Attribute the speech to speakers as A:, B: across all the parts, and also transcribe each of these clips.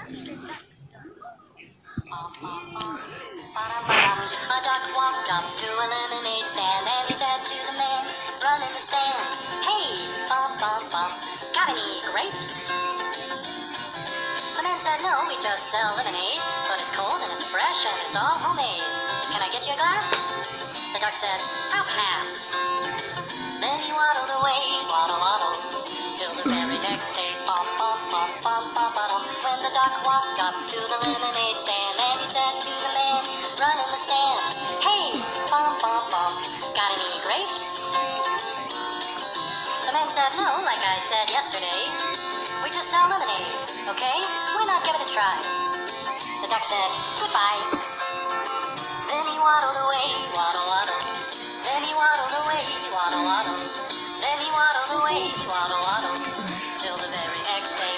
A: A duck walked up to a lemonade stand and he said to the man running the stand, "Hey, got any grapes?" The man said, "No, we just sell lemonade, but it's cold and it's fresh and it's all homemade. Can I get you a glass?" The duck said, "I'll pass." Then he waddled away, waddle, till the very next day, when the duck walked up to the lemonade stand and he said to the man running the stand, "Hey, got any grapes?" The man said, "No, like I said yesterday, we just sell lemonade, okay? Why not give it a try?" The duck said, "Goodbye." Then he waddled away, waddle, then he waddled away, waddle, then he waddled away, waddle, till the very next day,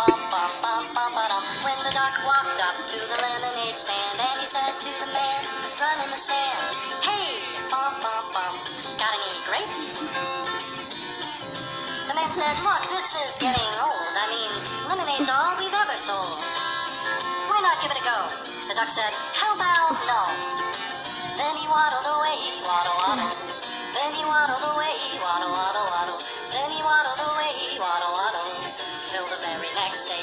A: when the duck walked up to the lemonade stand and he said to the man running the stand, "Hey, got any grapes?" The man said, "Look, this is getting old. I mean, lemonade's all we've ever sold. Why not give it a go?" The duck said, "How about no?" Then he waddled away, waddle, then he waddled away, waddle, then he waddled away, waddle, till the very next day,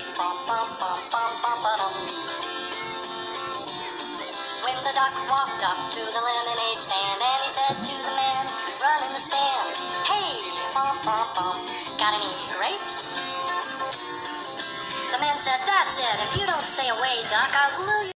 A: when the duck walked up to the lemonade stand and he said to the man running the stand, "Hey, got any grapes?" The man said, "That's it. If you don't stay away, duck, I'll glue you."